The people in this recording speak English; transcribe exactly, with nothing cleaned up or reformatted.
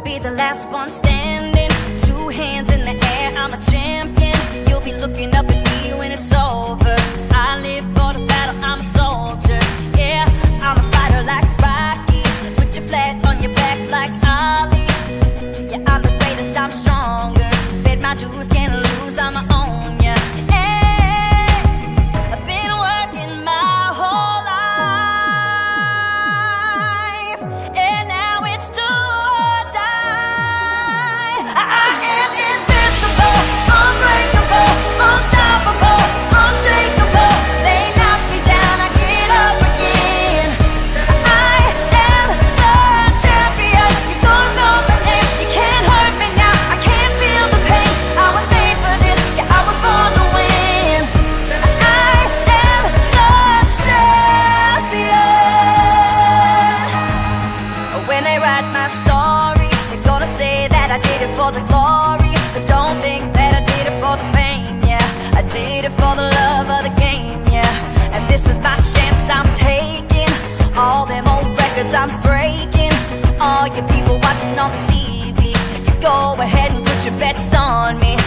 be the last one standing. Two hands in the air, I'm a champion. You'll be looking up at me when it's over. I live for the battle, I'm a soldier. Yeah, I'm a fighter like Rocky. Put your flag on your back like Ali. Yeah, I'm the greatest, I'm stronger. Bet my dues, can't lose, I'ma own ya. Hey, I've been working my whole life, and now it's do or die. I am invincible, unbreakable, unstoppable, unshakable. They knock me down, I get up again. I am the champion. You're gonna know my name. You can't hurt me now. I can't feel the pain. I was made for this. Yeah, I was born to win. I am the champion. When they write my story, they're gonna say that I did it for the glory, but don't think that I did it for the fame. Yeah, I did it for the love of the game. Yeah, and this is my chance I'm taking. All them old records I'm breaking. All you people watching on the T V, you go ahead and put your bets on me.